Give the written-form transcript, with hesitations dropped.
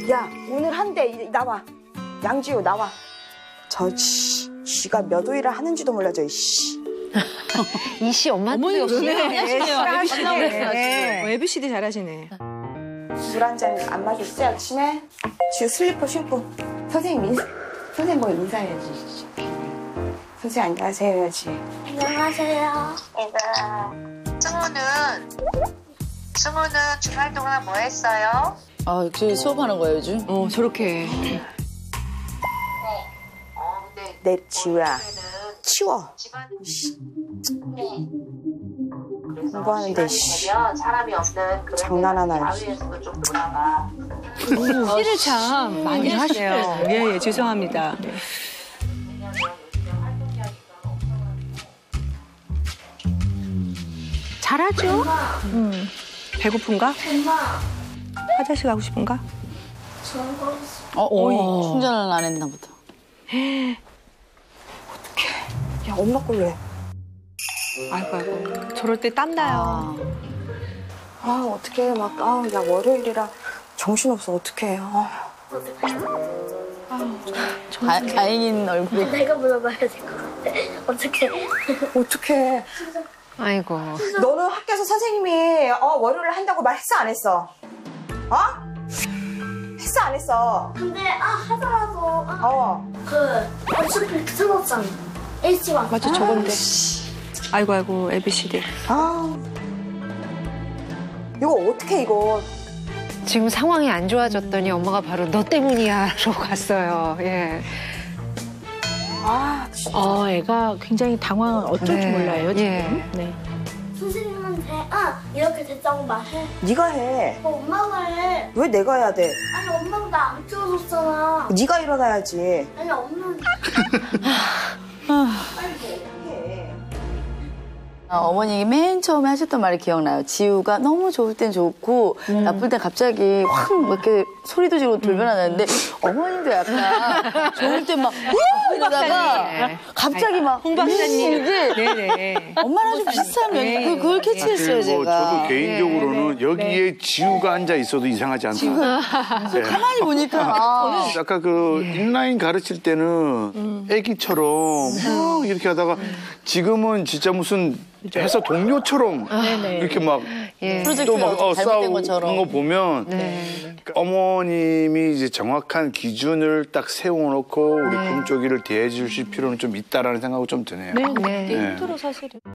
야, 오늘 한대 나와. 양지호 나와. 쥐가 몇 호일을 하는지도 몰라, 씨. 이씨 엄마한테 역시 하시네. ABCD 잘하시네. 물 한 잔 안 마셨지, 아침에? 지금 슬리퍼 신고. 선생님 뭐 인사해야지. 선생님 안녕하세요 해야지. 안녕하세요. 승우는 주말 동안 뭐 했어요? 아, 역시 수업하는 거예요, 요즘? 저렇게. 내 지우야. 치워. 공부하는데, 사람이 없는 그런 장난하나. 자위에서도 좀 놀아봐. 씨를 참 많이 하시네요. 예, 죄송합니다. 잘하죠? 배고픈가? 엄마, 화장실 가고 싶은가? 저런 거 충전을 안 했나 보다. 야, 엄마 걸 왜? 아이고. 저럴 때 땀나요. 어떡해. 야, 월요일이라 정신없어. 어떡해. 다행인 얼굴이. 내가 물어봐야 될 것 같아. 어떻게? 어떡해. 아이고. 너는 학교에서 선생님이 월요일 한다고 말했어, 안 했어? 했어, 안 했어? 근데 하더라도 어차피 틀었잖아. 일찍 맞아, 저건데. 아이고, ABCD. 이거 어떡해, 이거. 지금 상황이 안 좋아졌더니 엄마가 바로 너 때문이야로 갔어요. 예. 진짜. 애가 굉장히 당황 어쩔 줄 몰라요, 지금. 예. 네. 선생님한테 이렇게 됐다고 말해. 네가 해. 엄마가 해. 왜 내가 해야 돼? 아니 엄마가 나 안 키워줬잖아. 네가 일어나야지. 아니 엄마는. 어머님이 맨 처음에 하셨던 말이 기억나요. 지우가 너무 좋을 땐 좋고 나쁠 땐 갑자기 확 이렇게 소리도 지르고 돌변하는데 어머님도 약간 좋을 땐 막 이러다가 갑자기 막 홍 박사님. 이게 네네. 엄마랑 좀 비슷한 면이 그걸 캐치했어요, 뭐 제가. 저도 개인적으로는 여기에 지우가 앉아 있어도 이상하지 않다. 네. 가만히 보니까 아까 그 인라인 가르칠 때는 애기처럼 막 이렇게 하다가 지금은 진짜 무슨 회사 동료처럼 이렇게 막 예. 프로젝트가 또 막 잘못된 것처럼. 싸우는 거 보면 네. 어머님이 이제 정확한 기준을 딱 세워놓고 우리 금쪽이를 대해 주실 필요는 좀 있다라는 생각이 좀 드네요. 네. 네. 힘들어, 사실은.